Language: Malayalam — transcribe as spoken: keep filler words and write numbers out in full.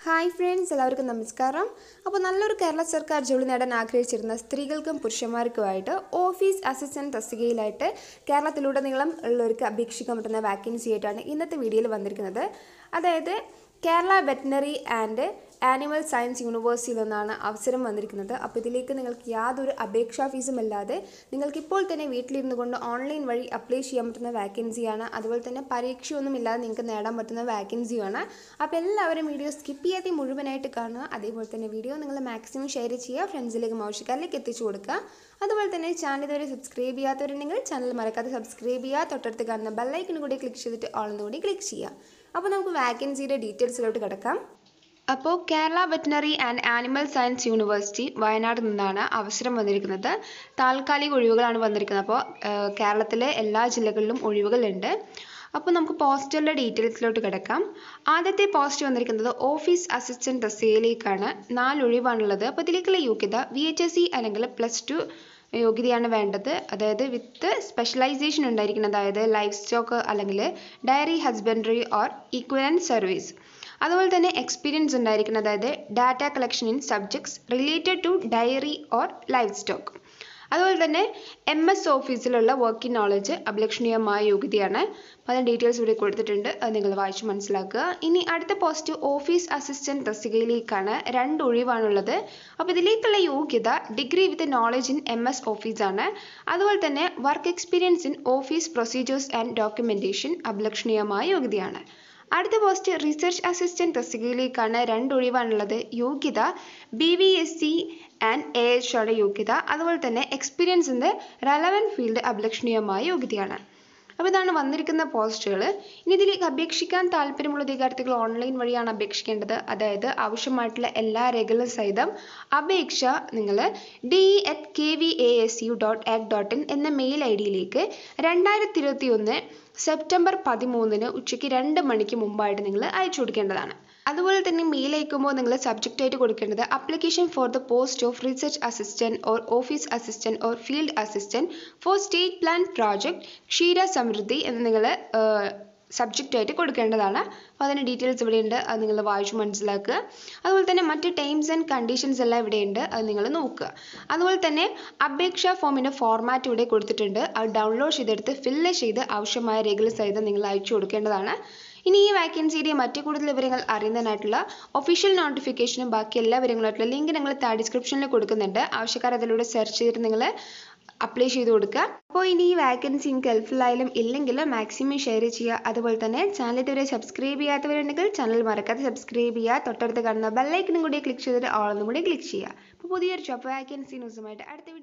ഹായ് ഫ്രണ്ട്സ്, എല്ലാവർക്കും നമസ്കാരം. അപ്പോൾ നല്ലൊരു കേരള സർക്കാർ ജോലി നേടാൻ ആഗ്രഹിച്ചിരുന്ന സ്ത്രീകൾക്കും പുരുഷന്മാർക്കുമായിട്ട് ഓഫീസ് അസിസ്റ്റൻറ്റ് തസ്തികയിലായിട്ട് കേരളത്തിലുടനീളം ഉള്ളവർക്ക് അപേക്ഷിക്കാൻ പറ്റുന്ന വാക്കൻസി ആയിട്ടാണ് ഇന്നത്തെ വീഡിയോയിൽ വന്നിരിക്കുന്നത്. അതായത് Kerala veterinary and animal science യൂണിവേഴ്സിറ്റിയിൽ നിന്നാണ് അവസരം വന്നിരിക്കുന്നത്. അപ്പോൾ ഇതിലേക്ക് നിങ്ങൾക്ക് യാതൊരു അപേക്ഷാ ഫീസും അല്ലാതെ നിങ്ങൾക്ക് ഇപ്പോൾ തന്നെ വീട്ടിലിരുന്നു കൊണ്ട് ഓൺലൈൻ വഴി അപ്ലൈ ചെയ്യാൻ പറ്റുന്ന വാക്കൻസിയാണ്. അതുപോലെ തന്നെ പരീക്ഷയൊന്നും ഇല്ലാതെ നിങ്ങൾക്ക് നേടാൻ പറ്റുന്ന വാക്കൻസിയാണ്. അപ്പോൾ എല്ലാവരും വീഡിയോ സ്കിപ്പ് ചെയ്യാതെ മുഴുവനായിട്ട് കാണുക. അതേപോലെ തന്നെ വീഡിയോ നിങ്ങൾ മാക്സിമം ഷെയർ ചെയ്യുക, ഫ്രണ്ട്സിലേക്കും ആവശ്യക്കാരിലേക്ക് എത്തിച്ചു കൊടുക്കുക. അതുപോലെ തന്നെ ചാനൽ ഇതുവരെ സബ്സ്ക്രൈബ് ചെയ്യാത്തവരുണ്ടെങ്കിൽ ചാനൽ മറക്കാതെ സബ്സ്ക്രൈബ് ചെയ്യുക. തൊട്ടടുത്ത് കാണുന്ന ബെല്ലൈക്കൺ കൂടി ക്ലിക്ക് ചെയ്തിട്ട് ഓൾ കൂടി ക്ലിക്ക് ചെയ്യുക. അപ്പോൾ നമുക്ക് വാക്കൻസിയുടെ ഡീറ്റെയിൽസിലോട്ട് കിടക്കാം. അപ്പോൾ Kerala veterinary and animal science university Wayanad നിന്നാണ് അവസരം വന്നിരിക്കുന്നത്. താൽക്കാലിക ഒഴിവുകളാണ് വന്നിരിക്കുന്നത്. അപ്പോൾ കേരളത്തിലെ എല്ലാ ജില്ലകളിലും ഒഴിവുകളുണ്ട്. അപ്പോൾ നമുക്ക് പോസ്റ്റുകളുടെ ഡീറ്റെയിൽസിലോട്ട് കിടക്കാം. ആദ്യത്തെ പോസ്റ്റ് വന്നിരിക്കുന്നത് ഓഫീസ് അസിസ്റ്റൻറ്റ് തസ്തികയിലേക്കാണ്. നാല് ഒഴിവാണുള്ളത്. അപ്പോൾ ഇതിലേക്കുള്ള യോഗ്യത വി എച്ച് എസ് സി അല്ലെങ്കിൽ പ്ലസ് ടു യോഗ്യതയാണ് വേണ്ടത്. അതായത് വിത്ത് സ്പെഷ്യലൈസേഷൻ ഉണ്ടായിരിക്കണം. അതായത് ലൈഫ് സ്റ്റോക്ക് അല്ലെങ്കിൽ dairy husbandry or equivalent service. അതുപോലെ തന്നെ എക്സ്പീരിയൻസ് ഉണ്ടായിരിക്കണം. അതായത് data collection in subjects related to dairy or livestock. അതുപോലെ തന്നെ എം എസ് ഓഫീസിലുള്ള വർക്കിംഗ് നോളജ് അഭിലഷണീയമായ യോഗ്യതയാണ്. അപ്പോൾ അതിൻ്റെ ഡീറ്റെയിൽസ് ഇവിടെ കൊടുത്തിട്ടുണ്ട്. അത് നിങ്ങൾ വായിച്ച് മനസ്സിലാക്കുക. ഇനി അടുത്ത പോസ്റ്റ് ഓഫീസ് അസിസ്റ്റൻറ്റ് തസ്തികയിലേക്കാണ്. രണ്ട് ഒഴിവാണുള്ളത്. അപ്പോൾ ഇതിലേക്കുള്ള യോഗ്യത degree with knowledge in M S ഓഫീസാണ്. അതുപോലെ തന്നെ work experience in office procedures and documentation അഭിലഷണീയമായ യോഗ്യതയാണ്. അടുത്ത പോസ്റ്റ് റിസർച്ച് അസിസ്റ്റൻറ്റ് തസ്തികയിലേക്കാണ്. രണ്ട് ഒഴിവാണുള്ളത്. യോഗ്യത B V S C and A H ആണ് യോഗ്യത. അതുപോലെ തന്നെ experience in the relevant field അഭിലഷണീയമായ യോഗ്യതയാണ്. അപ്പോൾ ഇതാണ് വന്നിരിക്കുന്ന പോസ്റ്റുകൾ. ഇനി ഇതിലേക്ക് അപേക്ഷിക്കാൻ താല്പര്യമുള്ള ഉദ്യോഗാർത്ഥികൾ ഓൺലൈൻ വഴിയാണ് അപേക്ഷിക്കേണ്ടത്. അതായത് ആവശ്യമായിട്ടുള്ള എല്ലാ രേഖകളും സഹിതം അപേക്ഷ നിങ്ങൾ D E at K V A S U dot ac dot in എന്ന മെയിൽ ഐ ഡിയിലേക്ക് രണ്ടായിരത്തി ഇരുപത്തി ഒന്ന് സെപ്റ്റംബർ പതിമൂന്നിന് ഉച്ചയ്ക്ക് രണ്ട് മണിക്ക് മുമ്പായിട്ട് നിങ്ങൾ അയച്ചു കൊടുക്കേണ്ടതാണ്. അതുപോലെ തന്നെ മെയിൽ അയക്കുമ്പോൾ നിങ്ങൾ സബ്ജക്റ്റ് ആയിട്ട് കൊടുക്കേണ്ടത് application for the post of research assistant or office assistant or field assistant for state plan project Ksheera Samriddhi എന്ന് നിങ്ങൾ സബ്ജക്റ്റ് ആയിട്ട് കൊടുക്കേണ്ടതാണ്. അപ്പോൾ അതിൻ്റെ ഡീറ്റെയിൽസ് ഇവിടെയുണ്ട്. അത് നിങ്ങൾ വായിച്ച് മനസ്സിലാക്കുക. അതുപോലെ തന്നെ മറ്റ് ടേംസ് ആൻഡ് കണ്ടീഷൻസ് എല്ലാം ഇവിടെയുണ്ട്. അത് നിങ്ങൾ നോക്കുക. അതുപോലെ തന്നെ അപേക്ഷാ ഫോമിൻ്റെ ഫോർമാറ്റ് ഇവിടെ കൊടുത്തിട്ടുണ്ട്. അത് ഡൗൺലോഡ് ചെയ്തെടുത്ത് ഫില്ല് ചെയ്ത് ആവശ്യമായ രേഖകൾ സഹിതം നിങ്ങൾ അയച്ചു കൊടുക്കേണ്ടതാണ്. ഇനി ഈ വാക്കൻസിയുടെ മറ്റു കൂടുതൽ വിവരങ്ങൾ അറിയുന്നതിനായിട്ടുള്ള ഒഫീഷ്യൽ നോട്ടിഫിക്കേഷനും ബാക്കി എല്ലാ വിവരങ്ങളായിട്ടുള്ള ലിങ്ക് നിങ്ങൾ താഴെ ഡിസ്ക്രിപ്ഷനിൽ കൊടുക്കുന്നുണ്ട്. ആവശ്യക്കാർ അതിലൂടെ സെർച്ച് ചെയ്തിട്ട് നിങ്ങൾ അപ്ലൈ ചെയ്ത് കൊടുക്കുക. അപ്പോൾ ഇനി ഈ വാക്കൻസി നിങ്ങൾക്ക് ഹെൽപ്ഫുൾ ആയാലും ഇല്ലെങ്കിൽ മാക്സിമം ഷെയർ ചെയ്യുക. അതുപോലെ തന്നെ ചാനൽ ഇതുവരെ സബ്സ്ക്രൈബ് ചെയ്യാത്തവരുണ്ടെങ്കിൽ ചാനൽ മറക്കാതെ സബ്സ്ക്രൈബ് ചെയ്യുക. തൊട്ടടുത്ത് കാണുന്ന ബെല്ലൈക്കനും കൂടി ക്ലിക്ക് ചെയ്തിട്ട് ഓളൊന്നും കൂടി ക്ലിക്ക് ചെയ്യുക. അപ്പോൾ പുതിയൊരു ജോബ് വാക്കൻസി ന്യൂസുമായിട്ട് അടുത്ത